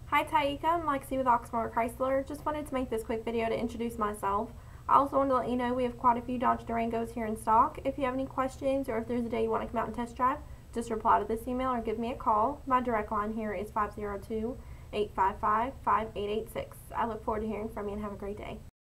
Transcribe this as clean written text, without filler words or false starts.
Hi Tyika, I'm Lexi with Oxmoor Chrysler. Just wanted to make this quick video to introduce myself. I also wanted to let you know we have quite a few Dodge Durangos here in stock. If you have any questions or if there's a day you want to come out and test drive, just reply to this email or give me a call. My direct line here is 502-855-5886. I look forward to hearing from you and have a great day.